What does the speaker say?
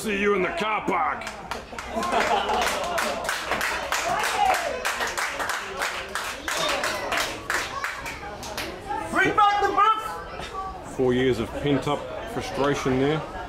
see you in the car park. Bring back the booth! 4 years of pent-up frustration there.